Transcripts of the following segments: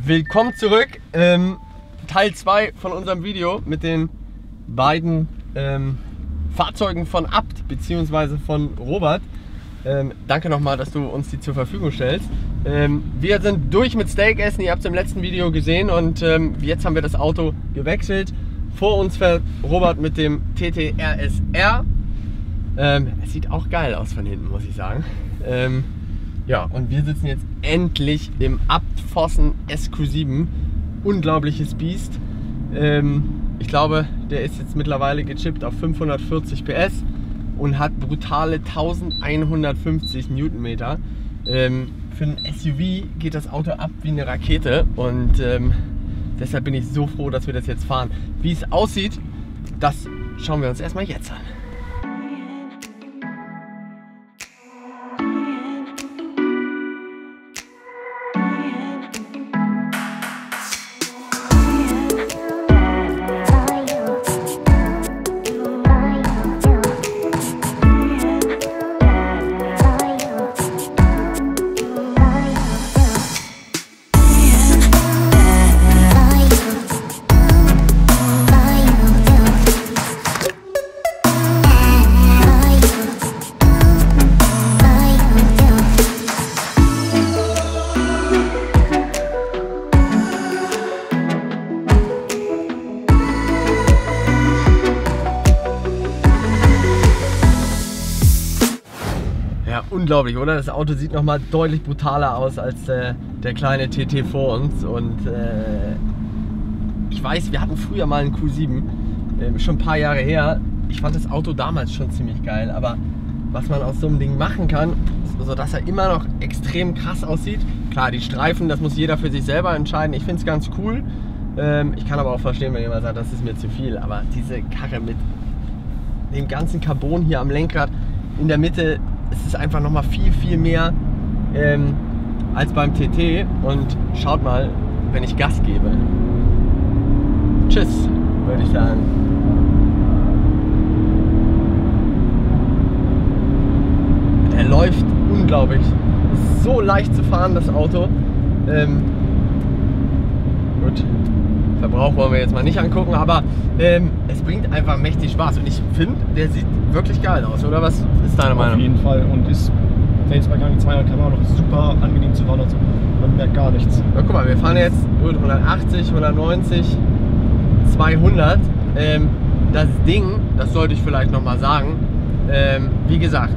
Willkommen zurück. Teil 2 von unserem Video mit den beiden Fahrzeugen von Abt bzw. von Robert. Danke nochmal, dass du uns die zur Verfügung stellst. Wir sind durch mit Steakessen, ihr habt es im letzten Video gesehen und jetzt haben wir das Auto gewechselt. Vor uns fährt Robert mit dem TT RSR. Es sieht auch geil aus von hinten, muss ich sagen. Ja, und wir sitzen jetzt endlich im Abt Fossen SQ7. Unglaubliches Biest. Ich glaube, der ist jetzt mittlerweile gechippt auf 540 PS und hat brutale 1150 Newtonmeter. Für ein SUV geht das Auto ab wie eine Rakete und deshalb bin ich so froh, dass wir das jetzt fahren. Wie es aussieht, das schauen wir uns erstmal jetzt an. Unglaublich, oder? Das Auto sieht nochmal deutlich brutaler aus als der kleine TT vor uns. Und ich weiß, wir hatten früher mal einen Q7, schon ein paar Jahre her. Ich fand das Auto damals schon ziemlich geil, aber was man aus so einem Ding machen kann, sodass er immer noch extrem krass aussieht. Klar, die Streifen, das muss jeder für sich selber entscheiden. Ich finde es ganz cool. Ich kann aber auch verstehen, wenn jemand sagt, das ist mir zu viel. Aber diese Karre mit dem ganzen Carbon hier am Lenkrad in der Mitte, es ist einfach noch mal viel mehr als beim TT. Und schaut mal, wenn ich Gas gebe. Tschüss, würde ich sagen. Der läuft unglaublich. Ist so leicht zu fahren, das Auto. Gut, Verbrauch wollen wir jetzt mal nicht angucken, aber es bringt einfach mächtig Spaß. Und ich finde, der sieht wirklich geil aus, oder? Was ist deine Meinung? Auf jeden Fall, und ist jetzt bei Gang 200 km/h noch super angenehm zu fahren. Also man merkt gar nichts. Ja, guck mal, wir fahren jetzt 180, 190, 200. Das Ding, das sollte ich vielleicht noch mal sagen, wie gesagt,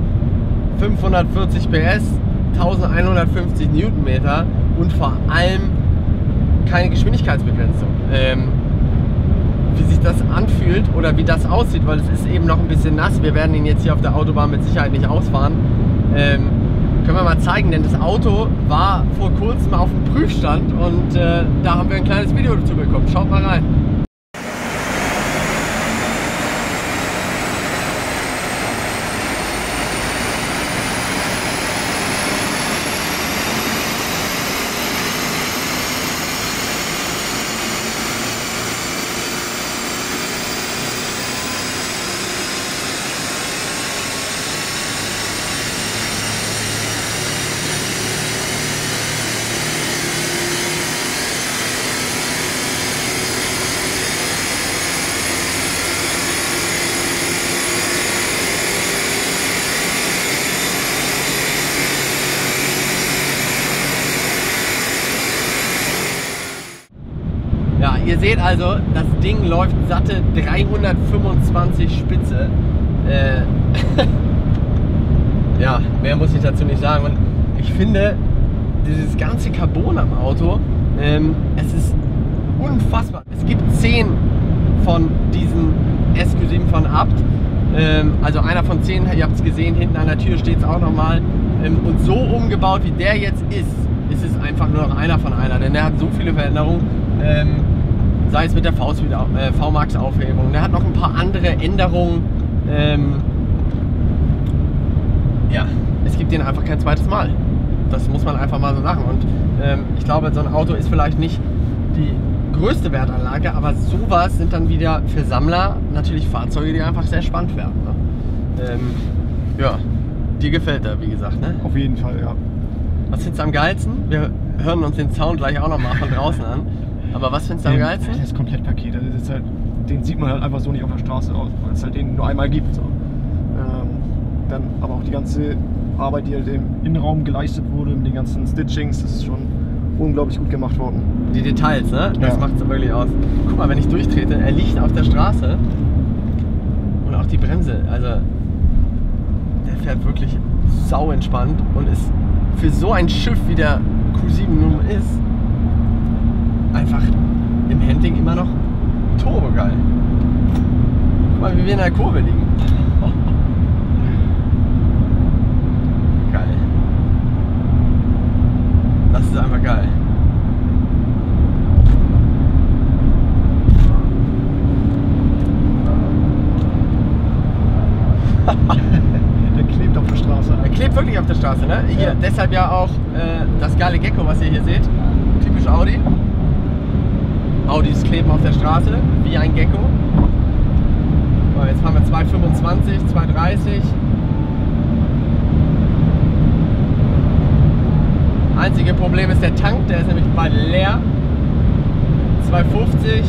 540 PS, 1150 Newtonmeter und vor allem keine Geschwindigkeitsbegrenzung. Wie sich das anfühlt oder wie das aussieht, weil es ist eben noch ein bisschen nass. Wir werden ihn jetzt hier auf der Autobahn mit Sicherheit nicht ausfahren. Können wir mal zeigen, denn das Auto war vor kurzem auf dem Prüfstand und da haben wir ein kleines Video dazu bekommen. Schaut mal rein. Ja, ihr seht also, das Ding läuft satte 325 Spitze. Ja, mehr muss ich dazu nicht sagen. Und ich finde, dieses ganze Carbon am Auto, es ist unfassbar. Es gibt 10 von diesen SQ7 von Abt. Also einer von 10, ihr habt es gesehen, hinten an der Tür steht es auch nochmal. Und so umgebaut wie der jetzt ist es einfach nur noch einer von einer. Denn der hat so viele Veränderungen. Sei es mit der VMAX-Aufhebung. Der hat noch ein paar andere Änderungen. Ja, es gibt den einfach kein zweites Mal. Das muss man einfach mal so sagen. Und ich glaube, so ein Auto ist vielleicht nicht die größte Wertanlage, aber sowas sind dann wieder für Sammler natürlich Fahrzeuge, die einfach sehr spannend werden. Ne? Ja, dir gefällt er, wie gesagt, ne? Auf jeden Fall, ja. Was findest du am geilsten? Wir hören uns den Sound gleich auch nochmal von draußen an. Aber was findest du am geilsten? Das Komplettpaket, das ist halt, den sieht man halt einfach so nicht auf der Straße aus, weil es halt den nur einmal gibt. So. Dann aber auch die ganze Arbeit, die halt im Innenraum geleistet wurde, mit den ganzen Stitchings, das ist schon unglaublich gut gemacht worden. Die Details, ne? Das Ja. macht es wirklich aus. Guck mal, wenn ich durchtrete, er liegt auf der Straße und auch die Bremse, also der fährt wirklich sau entspannt und ist für so ein Schiff wie der Q7 nun ist, einfach im Handling immer noch turbo geil. Guck mal, wie wir in der Kurve liegen. Geil. Das ist einfach geil. Der klebt auf der Straße. Er klebt wirklich auf der Straße, ne? Hier, Ja. deshalb ja auch das geile Gecko, was ihr hier seht. Typisch Audi. Audis kleben auf der Straße, wie ein Gecko. So, jetzt fahren wir 225, 230. Einzige Problem ist der Tank, der ist nämlich bald leer. 250.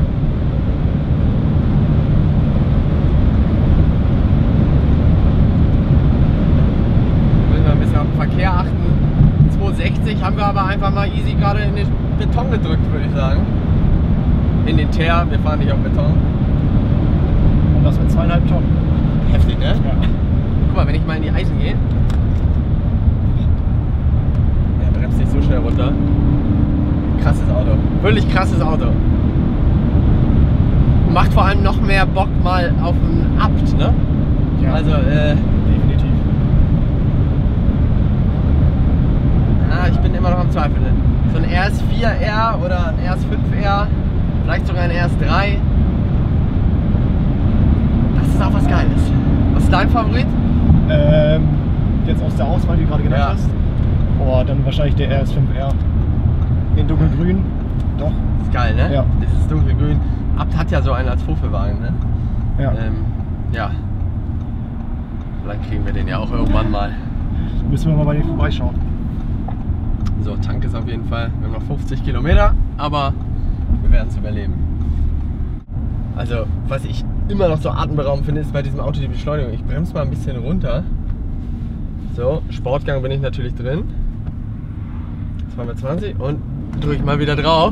Müssen wir ein bisschen auf den Verkehr achten. 260 haben wir aber einfach mal easy gerade in den Beton gedrückt, würde ich sagen. In den Teer, wir fahren nicht auf Beton. Und das mit 2,5 Tonnen. Heftig, ne? Ja. Guck mal, wenn ich mal in die Eisen gehe. Er bremst nicht so schnell runter. Krasses Auto. Wirklich krasses Auto. Macht vor allem noch mehr Bock mal auf einen Abt, ne? Ja. Also, Definitiv. ich bin immer noch am Zweifeln. Ne? So ein RS4R oder ein RS5R, vielleicht sogar ein RS3. Das ist auch was Geiles. Was ist dein Favorit? Jetzt aus der Auswahl, die du gerade genannt Ja. hast. Oh, dann wahrscheinlich der RS5R. In dunkelgrün. Doch. Ist geil, ne? Ja. Dieses dunkelgrün. Abt hat ja so einen als Vorführwagen, ne? Ja. Ja. Vielleicht kriegen wir den ja auch irgendwann mal. Müssen wir mal bei dir vorbeischauen. So, Tank ist auf jeden Fall. Wir haben noch 50 Kilometer, aber wir werden es überleben. Also, was ich immer noch so atemberaubend finde, ist bei diesem Auto die Beschleunigung. Ich bremse mal ein bisschen runter. So, Sportgang bin ich natürlich drin. 220 und drücke mal wieder drauf.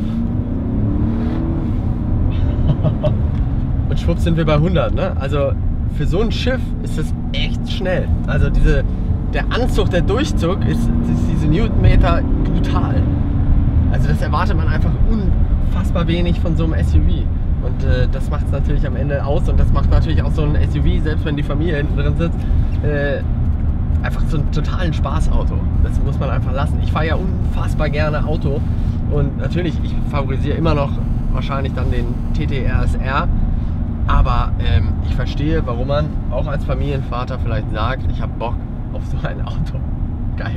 Und schwupps sind wir bei 100, ne? Also für so ein Schiff ist das echt schnell. Also der Anzug, der Durchzug ist diese Newtonmeter brutal. Also das erwartet man einfach unfassbar wenig von so einem SUV. Und das macht es natürlich am Ende aus und das macht natürlich auch so ein SUV, selbst wenn die Familie hinten drin sitzt, einfach so ein totalen Spaßauto. Das muss man einfach lassen. Ich fahre ja unfassbar gerne Auto und natürlich, ich favorisiere immer noch wahrscheinlich dann den TT RSR, aber ich verstehe, warum man auch als Familienvater vielleicht sagt, ich habe Bock auf so ein Auto. Geil.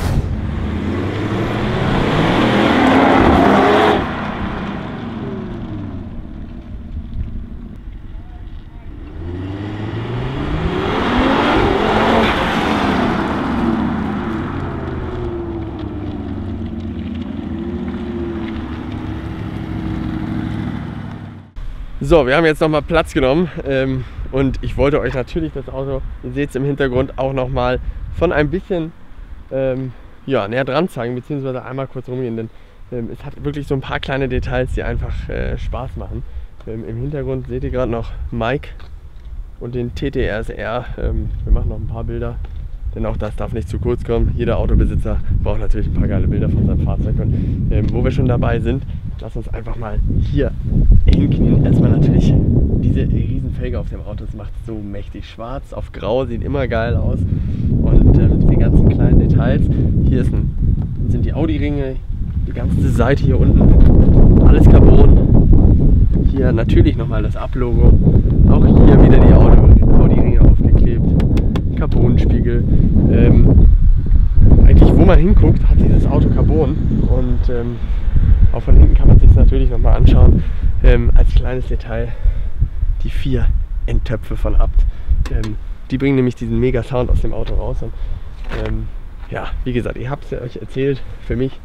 So, wir haben jetzt nochmal Platz genommen und ich wollte euch natürlich das Auto, ihr seht es im Hintergrund, auch nochmal von ein bisschen näher dran zeigen, beziehungsweise einmal kurz rumgehen, denn es hat wirklich so ein paar kleine Details, die einfach Spaß machen. Im Hintergrund seht ihr gerade noch Mike und den TT RSR. Wir machen noch ein paar Bilder, denn auch das darf nicht zu kurz kommen. Jeder Autobesitzer braucht natürlich ein paar geile Bilder von seinem Fahrzeug. Und wo wir schon dabei sind, lass uns einfach mal hier hinknien. Erstmal natürlich diese Riesenfelge auf dem Auto, das macht so mächtig. Schwarz auf Grau, sieht immer geil aus. Und diese ganzen kleinen Details. Hier sind die Audi-Ringe, die ganze Seite hier unten, alles Carbon. Hier natürlich nochmal das Up-Logo. Auch hier wieder die Audi-Ringe aufgeklebt. Carbonspiegel. Eigentlich, wo man hinguckt, hat dieses Auto Carbon. Und auch von hinten kann man sich das natürlich nochmal anschauen. Als kleines Detail die 4 Endtöpfe von Abt. Die bringen nämlich diesen mega Sound aus dem Auto raus. Und ja, wie gesagt, ich habe es euch erzählt, für mich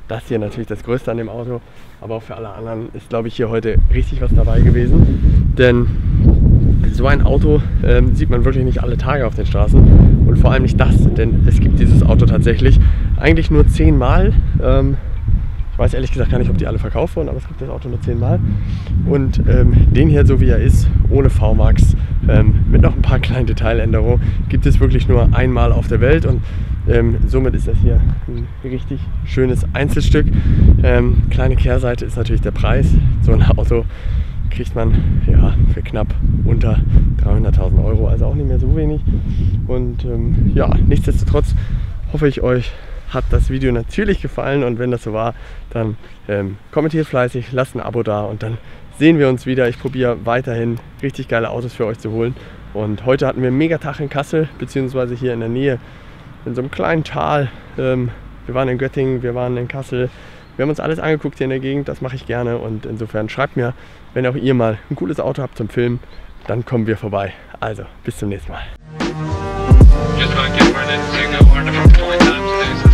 das hier natürlich das Größte an dem Auto, aber auch für alle anderen ist, glaube ich, hier heute richtig was dabei gewesen. Denn so ein Auto sieht man wirklich nicht alle Tage auf den Straßen und vor allem nicht das, denn es gibt dieses Auto tatsächlich eigentlich nur 10 Mal. Ich weiß ehrlich gesagt gar nicht, ob die alle verkauft wurden, aber es gibt das Auto nur 10 Mal. Und den hier, so wie er ist, ohne VMAX, mit noch ein paar kleinen Detailänderungen, gibt es wirklich nur einmal auf der Welt. Und somit ist das hier ein richtig schönes Einzelstück. Kleine Kehrseite ist natürlich der Preis. So ein Auto kriegt man ja für knapp unter 300.000 Euro, also auch nicht mehr so wenig. Und ja, nichtsdestotrotz hoffe ich, euch hat das Video natürlich gefallen, und wenn das so war, dann kommentiert fleißig, lasst ein Abo da und dann sehen wir uns wieder. Ich probiere weiterhin richtig geile Autos für euch zu holen, und heute hatten wir einen Megatag in Kassel, beziehungsweise hier in der Nähe in so einem kleinen Tal. Wir waren in Göttingen, wir waren in Kassel, wir haben uns alles angeguckt hier in der Gegend, das mache ich gerne, und insofern schreibt mir, wenn auch ihr mal ein cooles Auto habt zum Filmen, dann kommen wir vorbei. Also, bis zum nächsten Mal.